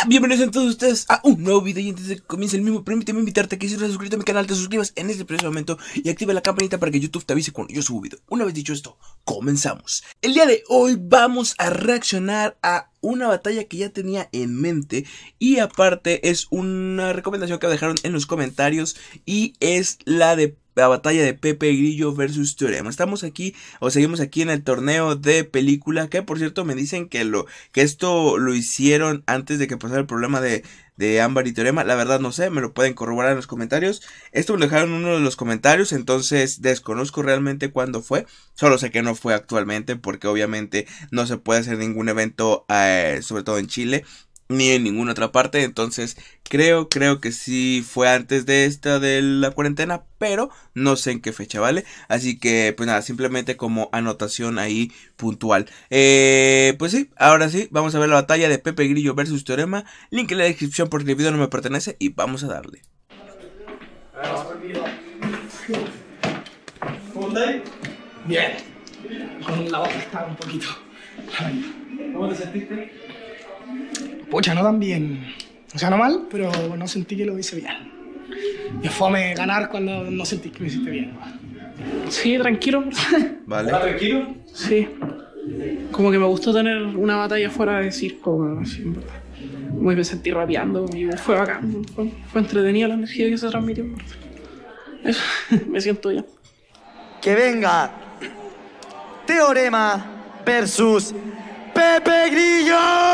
Bienvenidos a todos ustedes a un nuevo video. Y antes de que comience el mismo, permíteme invitarte a que si no estás suscrito a mi canal, te suscribas en este preciso momento y activa la campanita para que YouTube te avise cuando yo subo video. Una vez dicho esto, comenzamos. El día de hoy vamos a reaccionar a una batalla que ya tenía en mente, y aparte es una recomendación que me dejaron en los comentarios, y es la batalla de Pepe Grillo versus Teorema. Estamos aquí, o seguimos aquí en el torneo de película, que por cierto me dicen que esto lo hicieron antes de que pasara el problema de Ámbar y Teorema. La verdad no sé, me lo pueden corroborar en los comentarios. Esto me lo dejaron en uno de los comentarios, entonces desconozco realmente cuándo fue. Solo sé que no fue actualmente, porque obviamente no se puede hacer ningún evento, sobre todo en Chile, ni en ninguna otra parte. Entonces creo que sí fue antes de esta de la cuarentena, pero no sé en qué fecha, ¿vale? Así que pues nada, simplemente como anotación ahí puntual. Pues sí, ahora sí, vamos a ver la batalla de Pepe Grillo versus Teorema. Link en la descripción porque el video no me pertenece, y vamos a darle. ¿Cómo estáis? Bien. Con la boca estaba un poquito. ¿Cómo te sentiste? Pucha, no tan bien. O sea, no mal, pero no sentí que lo hice bien. Y fome ganar cuando no sentí que lo hiciste bien. Sí, tranquilo. Vale. ¿Estás tranquilo? Sí. Como que me gustó tener una batalla fuera de circo, así, en verdad. Como que me sentí rapeando y fue bacán. Fue entretenida la energía que se transmitió. Eso, me siento bien. Que venga Teorema versus Pepe Grillo.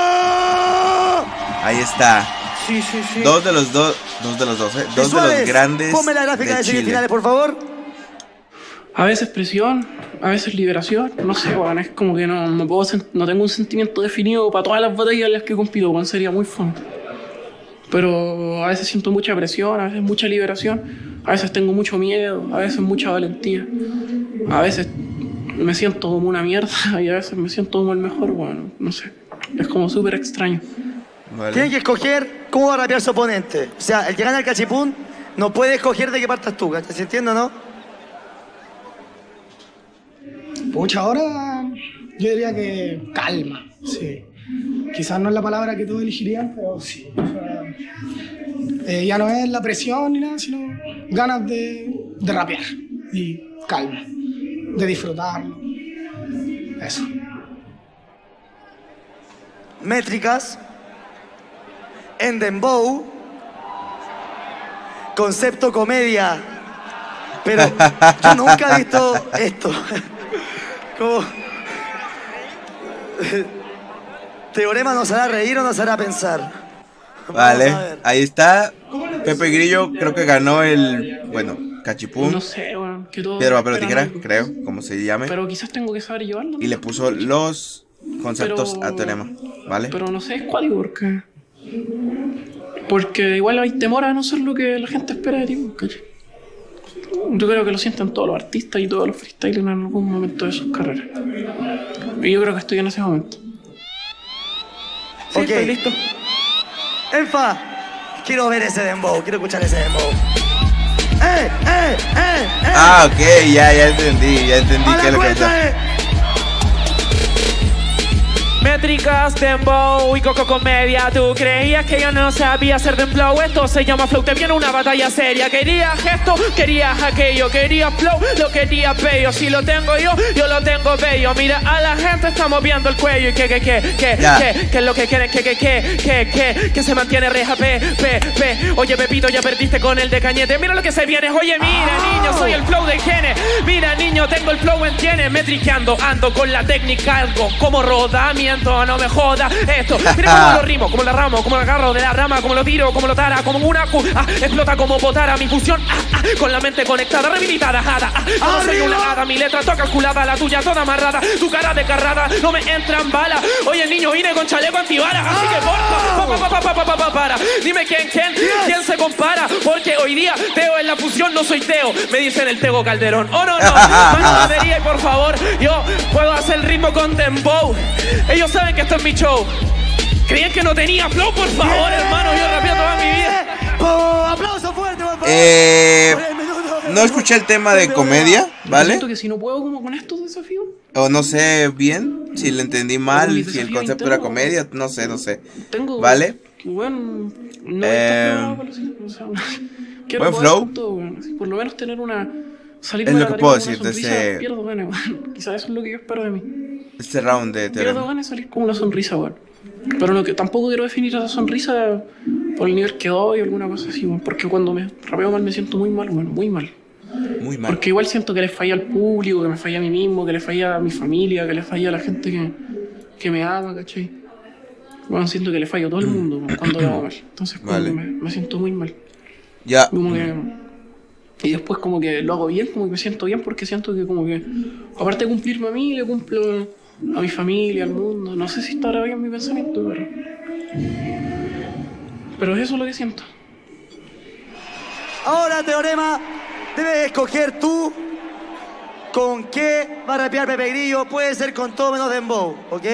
Ahí está. Sí. Dos de los grandes. Ponme la gráfica de semifinales, por favor. A veces presión, a veces liberación. No sé, bueno, es como que no tengo un sentimiento definido para todas las batallas en las que compito, bueno, sería muy fun. Pero a veces siento mucha presión, a veces mucha liberación, a veces tengo mucho miedo, a veces mucha valentía. A veces me siento como una mierda y a veces me siento como el mejor, bueno, no sé. Es como súper extraño. Vale. Tienen que escoger cómo va a rapear su oponente. O sea, el que gana el cachipún no puede escoger de qué partas tú, ¿se entiende, no? Pucha, ahora yo diría que calma, sí. Quizás no es la palabra que todos elegirían, pero sí. O sea, ya no es la presión ni nada, sino ganas de rapear y calma, de disfrutarlo. Eso. Métricas en dembow, concepto comedia, pero yo nunca he visto esto. Como... ¿Teorema nos hará reír o nos hará pensar? Vale, ahí está. Pepe Grillo creo que ganó cachipún. No sé, bueno, que todo. Piedra, papel o tijera, creo, como se llame. Pero quizás tengo que saber llevarlo. Y le puso los conceptos a Teorema, ¿vale? Pero no sé, es cuático porque igual hay temor a no ser lo que la gente espera de ti, ¿cachai? Yo creo que lo sienten todos los artistas y todos los freestylers en algún momento de sus carreras. Y yo creo que estoy en ese momento. Sí, ok, estoy listo. Enfa, quiero ver ese dembow, quiero escuchar ese dembow. Ah, ok, ya entendí qué es lo que pasa. Métricas, dembow y coco comedia. Tú creías que yo no sabía hacer dembow. Esto se llama flow, te viene una batalla seria. Querías esto, querías aquello. Querías flow, lo querías bello. Si lo tengo yo lo tengo bello. Mira, a la gente está moviendo el cuello. Y que es lo que quieren, que se mantiene reja, Oye, Pepito, ya perdiste con el de Cañete. Mira lo que se viene, oye, mira, niño, soy el flow de Gene. Mira, niño, tengo el flow en Tiene. Metriqueando, ando con la técnica, algo como rodamiento. No me joda esto. Mira cómo lo rimo, como la ramo, como lo agarro de la rama, como lo tiro, como lo tara, como una explota como potara. Mi fusión con la mente conectada, rehabilitada. No soy una hada, mi letra toda calculada, la tuya toda amarrada, tu cara descarrada, no me entran balas. Oye, niño, vine con chaleco antibalas, así que porfa, para. Dime quién se compara, porque hoy día Teo en la fusión, no soy Teo, me dicen el Tego Calderón. Oh, no, mano batería y por favor, yo puedo hacer el ritmo con dembow. Ellos saben que esto es mi show. ¿Creían que no tenía flow? Por favor, hermano, yo rapeo toda mi vida. Aplauso fuerte, por favor. No escuché el tema de comedia, ¿vale? Siento que si no puedo como con estos desafíos. O no sé bien si le entendí mal, si el concepto era comedia, no sé. Tengo ¿Vale? Bueno, no está para o sea, quiero buen poder flow. con todo, bueno, así, por lo menos tener una... Salir Es de lo la que tarima puedo con una decirte, sonrisa, pierdo ganas, bueno. Quizás eso es lo que yo espero de mí. Este round de Pierdo teorema. ganas de salir con una sonrisa, bueno. Pero lo que tampoco quiero definir esa sonrisa por el nivel que doy o alguna cosa así, bueno, porque cuando me rapeo mal me siento muy mal, bueno, muy mal. Muy mal. Porque igual siento que le falla al público, que me falla a mí mismo, que le falla a mi familia, que le falla a la gente que me ama, ¿cachai? Bueno, siento que le fallo a todo el mundo cuando lo hago mal. Entonces como Vale. que me siento muy mal. Ya. Como que... Y después como que lo hago bien, como que me siento bien porque siento que como que... Aparte de cumplirme a mí, le cumplo a mi familia, al mundo. No sé si estará bien mi pensamiento, pero eso es lo que siento. Ahora, Teorema, debes escoger tú con qué va a rapear Pepe Grillo. Puede ser con todo menos dembow, ¿ok?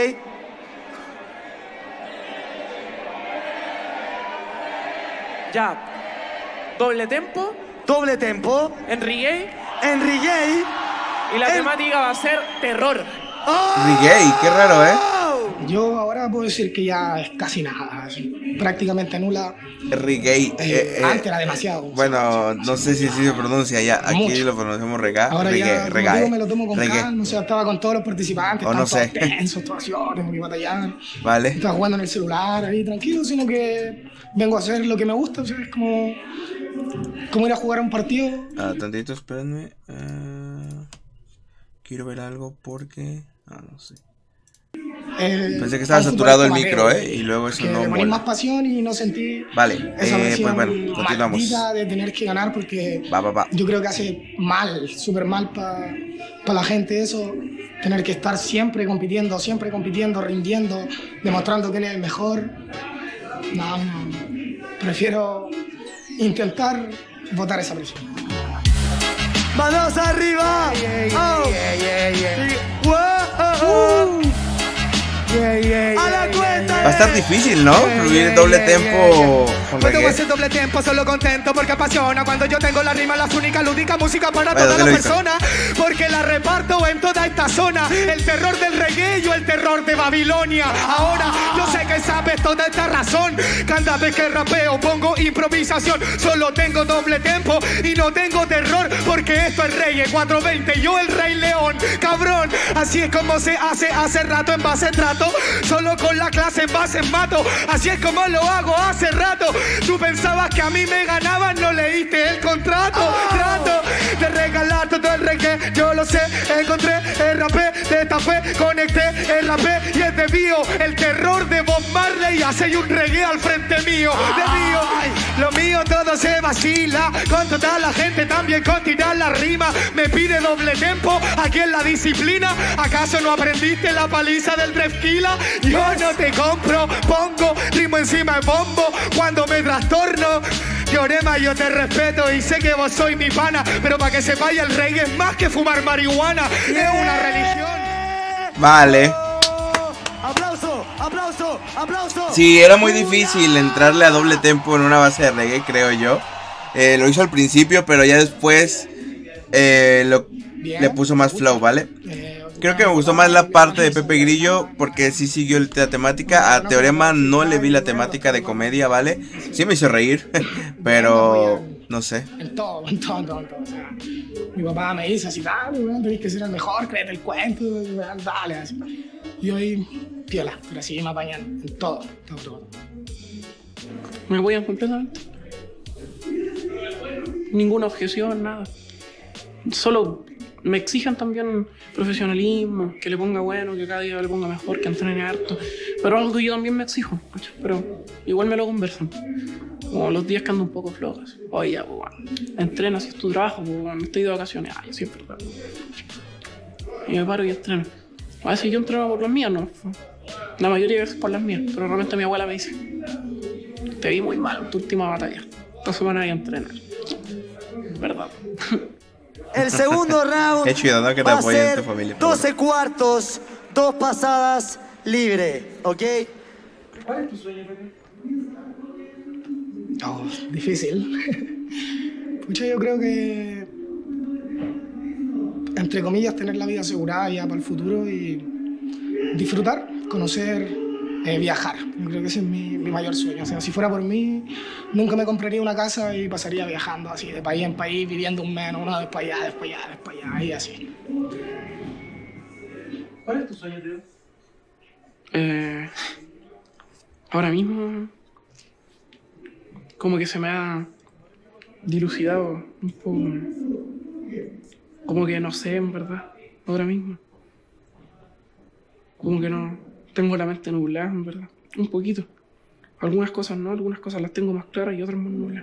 Ya. Doble tempo, Doble tempo, en reggae, Enrique. y la El- temática va a ser terror. Reggae, qué raro, Yo ahora puedo decir que ya es casi nada, así, prácticamente nula. Reggae. Antes era demasiado. Bueno, no sé si así se pronuncia ya. Aquí Mucho. lo pronunciamos reggae. Ahora ya, como reggae. digo, me lo tomo con Reggae. calma, o sea, estaba con todos los participantes, O no estaban sé. todos tensos, todas acciones, muy batallar. Vale. Estaba jugando en el celular ahí tranquilo, sino que vengo a hacer lo que me gusta, o sea, es como ir a jugar a un partido. Tantito, espérenme. Quiero ver algo porque... no sé. Pensé que estaba al fútbol saturado el amateur, micro, y luego eso que no le poní mola. más pasión y no sentí Vale, esa pues presión bueno, continuamos. maldita de tener que ganar porque Va. yo creo que hace mal, súper mal para la gente eso, tener que estar siempre compitiendo, rindiendo, demostrando quién es el mejor. No, prefiero intentar botar esa presión. ¡Manos arriba! ¡A la cuenta! Va a estar difícil, ¿no? Fluir el doble tempo con Cuando reggae. hace doble tempo, solo contento porque apasiona. Cuando yo tengo la rima, las únicas lúdica música para Bueno, toda te la lo hizo. persona. Porque la reparto en toda esta zona. El terror del reggae o el terror de Babilonia. Ahora yo sé que sabes toda esta razón. Cada vez que rapeo pongo improvisación. Solo tengo doble tempo y no tengo terror. Porque esto es reggae 420, yo el Rey León. Cabrón, así es como se hace rato en base trato. Solo con la clase en base mato. Así es como lo hago hace rato. Tú pensabas que a mí me ganaban, no leíste el contrato. Trato de regalar todo el reggae, yo lo sé. Encontré el rapé, destapé, conecté el rapé y es de mío. El terror de Bob Marley hace un reggae al frente mío. De mío, lo mío todo se vacila. Con toda la gente también con tirar la rima. Me pide doble tempo aquí en la disciplina. ¿Acaso no aprendiste la paliza del Drefkila? Yo no te compro, pongo ritmo encima de bombo cuando me trastorno. Teorema, yo te respeto y sé que vos sois mi pana, pero para que sepáis el reggae es más que fumar marihuana, es una religión. Vale. ¡Aplauso! Sí, era muy difícil entrarle a doble tempo en una base de reggae, creo yo. Lo hizo al principio, pero ya después le puso más flow, ¿vale? Creo que me gustó más la parte de Pepe Grillo porque sí siguió la temática. A Teorema no le vi la temática de comedia, ¿vale? Sí me hizo reír, pero no sé. En todo. O sea, mi papá me dice así, dale, weón, tenés que ser el mejor, créete el cuento, weón, dale, así. Y yo ahí, piola, pero así me apañan en todo. Me apoyan completamente. Ninguna objeción, nada. Solo me exigen también profesionalismo, que le ponga bueno, que cada día le ponga mejor, que entrene harto. Pero algo que yo también me exijo, ¿cachai? Pero igual me lo conversan. Como los días que ando un poco flojos. Oye, ya, pues, bueno, entrena si es tu trabajo, pues, bueno, estoy de vacaciones. Yo siempre trabajo. Y me paro y entreno. A veces yo entreno por las mías, ¿no? La mayoría de veces por las mías. Pero realmente mi abuela me dice: te vi muy mal en tu última batalla. Entonces van a ir a entrenar. ¿Verdad? El segundo round Qué chido, ¿no? Que te va a apoyen ser tu familia. 12 cuartos, 2 pasadas, libre, ¿ok? ¿Cuál es tu sueño, Pepe? Oh, difícil. Pucha, yo creo que, entre comillas, tener la vida asegurada ya para el futuro y disfrutar, conocer viajar. Yo creo que ese es mi mayor sueño. O sea, si fuera por mí, nunca me compraría una casa y pasaría viajando así, de país en país, viviendo un mes, uno después allá, después allá, después allá, y así. ¿Cuál es tu sueño, tío? Ahora mismo, como que se me ha dilucidado un poco. Como que no sé, en verdad, ahora mismo. Como que no tengo la mente nublada, en verdad. Un poquito. Algunas cosas no, algunas cosas las tengo más claras y otras más nubladas.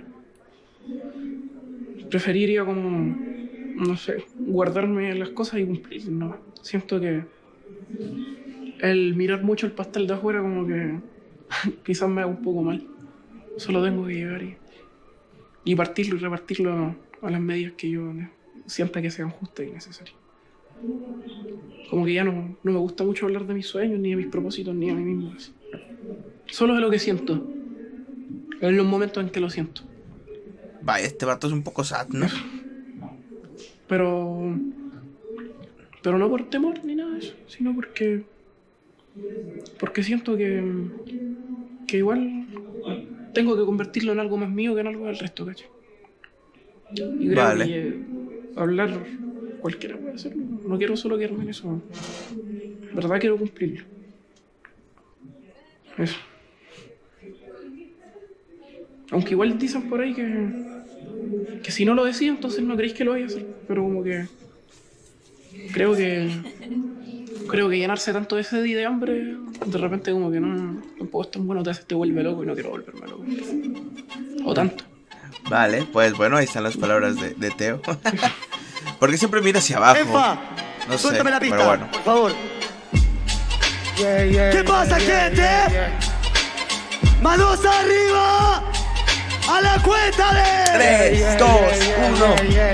Preferiría como, no sé, guardarme las cosas y cumplir, no. Siento que el mirar mucho el pastel de afuera como que quizás me haga un poco mal. Solo tengo que llegar y partirlo y repartirlo a las medidas que yo sienta que sean justas y necesarias. Como que ya no me gusta mucho hablar de mis sueños, ni de mis propósitos, ni de mí mismo. Solo de lo que siento. En los momentos en que lo siento. Vaya, este vato es un poco sad, ¿no? Pero no por temor ni nada de eso, sino porque siento que igual tengo que convertirlo en algo más mío que en algo del resto, ¿cachai? Y creo Vale. que hablar cualquiera puede hacerlo. No quiero solo quedarme en eso. En verdad quiero cumplirlo. Eso. Aunque igual dicen por ahí que si no lo decía, entonces no creéis que lo vaya a hacer. Pero como que creo que llenarse tanto de sed y de hambre, de repente como que no, tampoco es tan bueno, te vuelve loco y no quiero volverme loco. O tanto. Vale, pues bueno, ahí están las palabras de Teo. Porque siempre mira hacia abajo. Enfa, No sé, suéltame la pista, pero bueno. por favor. ¿Qué pasa, gente? Manos arriba. A la cuenta de 3, 2, 1.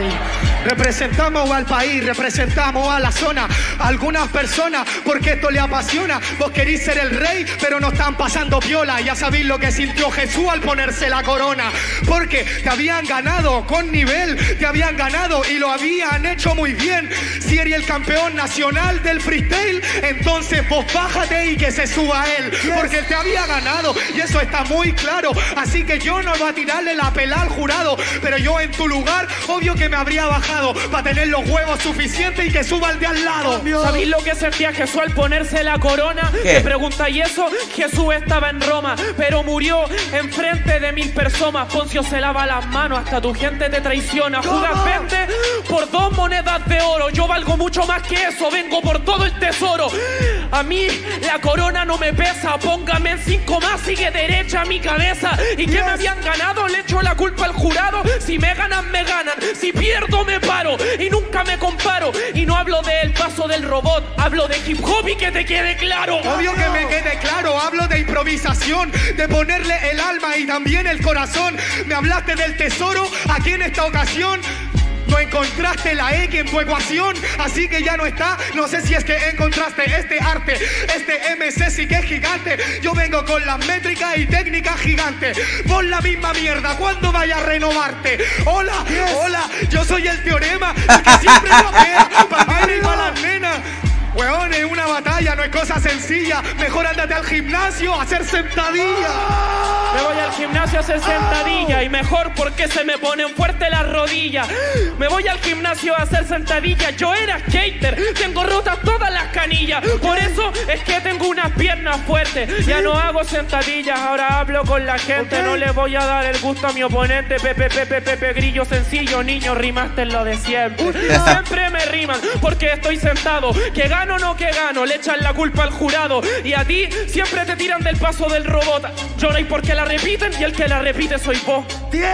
Representamos al país, representamos a la zona, a algunas personas, porque esto le apasiona. Vos querís ser el rey, pero no están pasando piola. Ya sabéis lo que sintió Jesús al ponerse la corona, porque te habían ganado con nivel, te habían ganado y lo habían hecho muy bien. Si eres el campeón nacional del freestyle, entonces vos bájate y que se suba él, porque él te había ganado y eso está muy claro. Así que yo no voy a tirarle la pela al jurado, pero yo en tu lugar, obvio que me habría bajado para tener los huevos suficientes y que suba el de al lado. ¿Sabéis lo que sentía Jesús al ponerse la corona? ¿Qué? Me preguntáis eso, Jesús estaba en Roma, pero murió enfrente de 1000 personas. Poncio se lava las manos, hasta tu gente te traiciona. Judas vende por 2 monedas de oro. Yo valgo mucho más que eso, vengo por todo el tesoro. A mí la corona no me pesa, póngame en 5 más, sigue derecha a mi cabeza. ¿Y qué me habían ganado? Le echo la culpa al jurado. Si me ganan, me ganan, si pierdo, me paro y nunca me comparo. Y no hablo del paso del robot, hablo de hip hop y que te quede claro. Obvio que me quede claro, hablo de improvisación, de ponerle el alma y también el corazón. Me hablaste del tesoro, aquí en esta ocasión no encontraste la X en tu ecuación, así que ya no está. No sé si es que encontraste este arte, este MC sí que es gigante. Yo vengo con las métricas y técnicas gigantes. Pon la misma mierda cuando vaya a renovarte. Hola, hola, yo soy el teorema, el que siempre rapea para baile y para las nenas. Weón, es una batalla, no es cosa sencilla. Mejor ándate al gimnasio a hacer sentadilla. Me voy al gimnasio a hacer sentadilla y mejor porque se me ponen fuerte las rodillas. Me voy al gimnasio a hacer sentadilla. Yo era skater, tengo rotas todas las canillas. Por eso es que tengo unas piernas fuertes. Ya no hago sentadillas, ahora hablo con la gente. No le voy a dar el gusto a mi oponente. Pepe, grillo sencillo, niño, rimaste en lo de siempre. Siempre me riman porque estoy sentado. Que gano o no que gano, le echan la culpa al jurado. Y a ti siempre te tiran del paso del robot. Yo no hay por qué la repiten y el que la repite soy vos.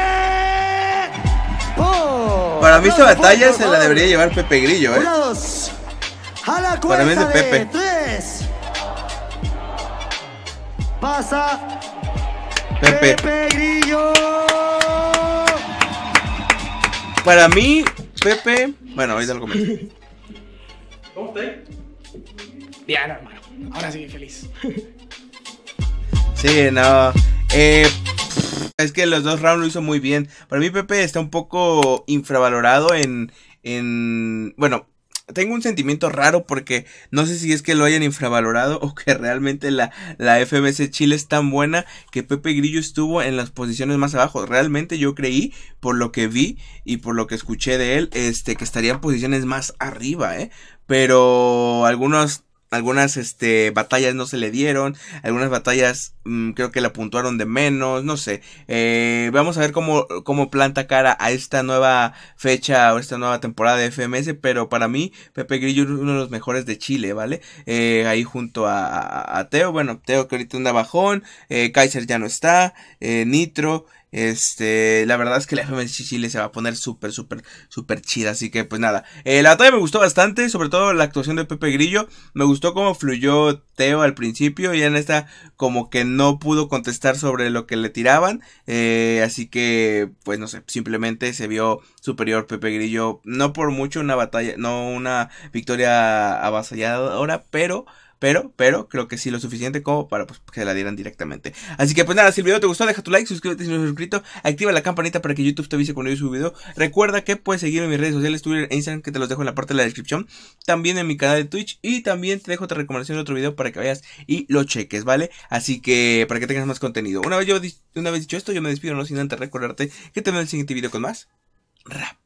¡Tiempo! Para mí esta Aplausos, batalla por se la favor. debería llevar Pepe Grillo, Una, dos. A la Para mí es de cuenta de Pepe. 3. Pasa Pepe. Pepe Grillo. Para mí, Pepe... Bueno, ahorita lo comento. ¿Cómo estáis? Bien, hermano. Ahora sí, feliz. Sí, no. Es que los 2 rounds lo hizo muy bien. Para mí Pepe está un poco infravalorado en bueno, tengo un sentimiento raro porque no sé si es que lo hayan infravalorado o que realmente la FMS Chile es tan buena que Pepe Grillo estuvo en las posiciones más abajo. Realmente yo creí, por lo que vi y por lo que escuché de él, que estaría en posiciones más arriba, pero algunas batallas no se le dieron, algunas batallas creo que la puntuaron de menos, no sé. Vamos a ver cómo planta cara a esta nueva fecha o esta nueva temporada de FMS, pero para mí Pepe Grillo es uno de los mejores de Chile, ¿vale? Ahí junto a Teo, bueno, Teo que ahorita anda bajón, Kaiser ya no está, Nitro. La verdad es que la FMS Chile se va a poner súper chida, así que pues nada, la batalla me gustó bastante, sobre todo la actuación de Pepe Grillo, me gustó cómo fluyó Teo al principio, y en esta como que no pudo contestar sobre lo que le tiraban, así que pues no sé, simplemente se vio superior Pepe Grillo, no por mucho una batalla, no una victoria avasalladora, pero creo que sí lo suficiente como para pues, que la dieran directamente. Así que pues nada, si el video te gustó, deja tu like, suscríbete si no estás suscrito, activa la campanita para que YouTube te avise cuando yo subo video. Recuerda que puedes seguirme en mis redes sociales, Twitter e Instagram, que te los dejo en la parte de la descripción. También en mi canal de Twitch, y también te dejo otra recomendación de otro video para que vayas y lo cheques, ¿vale? Así que para que tengas más contenido. Una vez dicho esto, yo me despido, no sin antes recordarte que te veo en el siguiente video con más rap.